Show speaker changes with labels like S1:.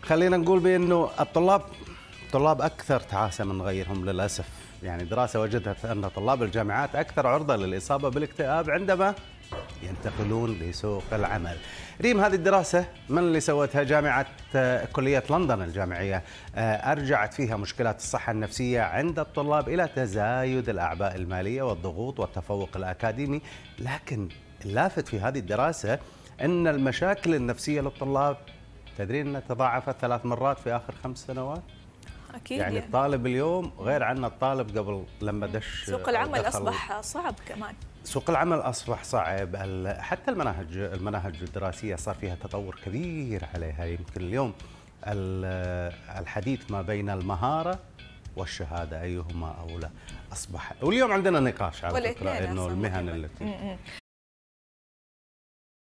S1: خلينا نقول بأنه الطلاب أكثر تعاسة من غيرهم للأسف. يعني دراسة وجدت أن طلاب الجامعات أكثر عرضة للإصابة بالاكتئاب عندما ينتقلون لسوق العمل. ريم، هذه الدراسة من اللي سوتها؟ جامعة كلية لندن الجامعية. أرجعت فيها مشكلات الصحة النفسية عند الطلاب إلى تزايد الأعباء المالية والضغوط والتفوق الأكاديمي. لكن اللافت في هذه الدراسة أن المشاكل النفسية للطلاب تدرين أنها تضاعفت 3 مرات في آخر 5 سنوات.
S2: أكيد
S1: يعني الطالب اليوم غير عن الطالب قبل لما دش
S2: سوق العمل أصبح صعب كمان.
S1: سوق العمل أصبح صعب، حتى المناهج الدراسية صار فيها تطور كبير عليها. يمكن اليوم الحديث ما بين المهارة والشهادة أيهما أولى أصبح. واليوم عندنا نقاش على فكرة إنه المهن التي